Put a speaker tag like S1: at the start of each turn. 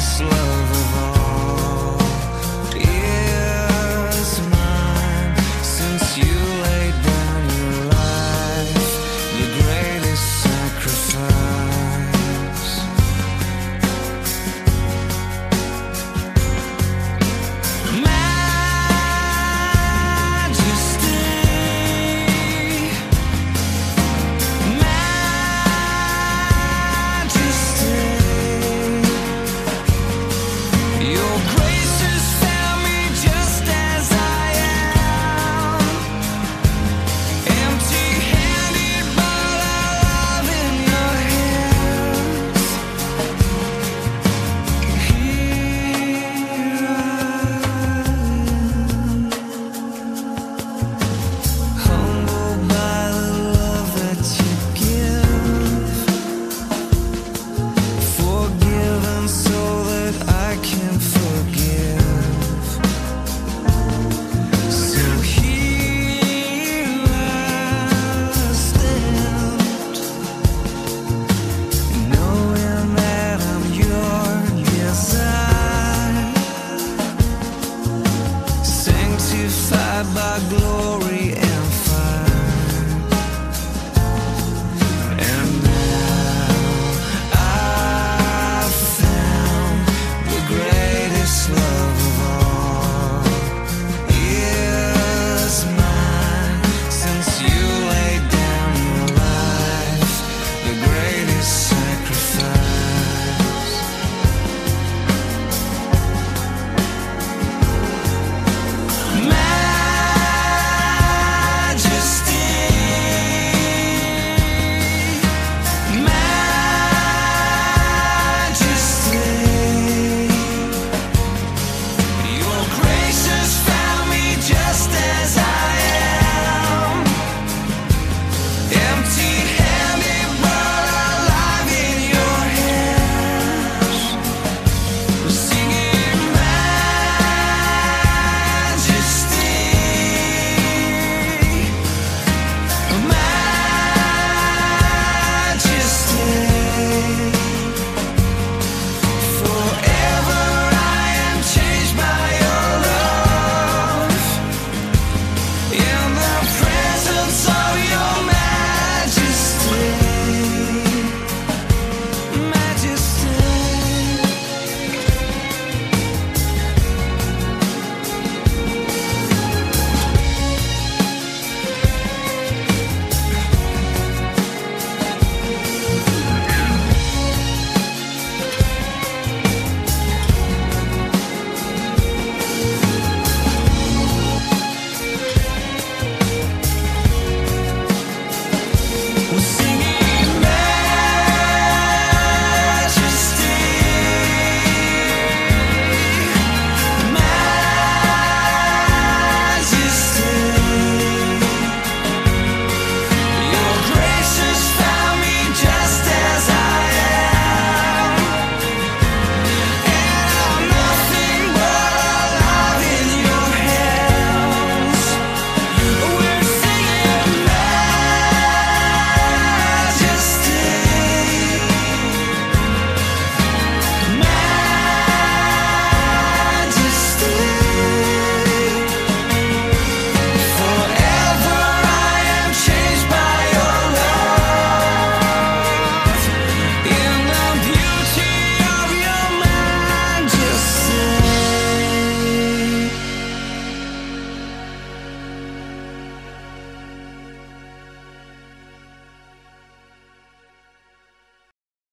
S1: greatest love of all is mine. Since you laid down your life, the greatest sacrifice. Majesty, majesty, your grace has found me just as I am, empty-handed, but I love in your hands. Here I am, humbled by the love that you give, forgiven so that I can forgive. So here I stand, knowing that I'm your desire, sanctified by glory.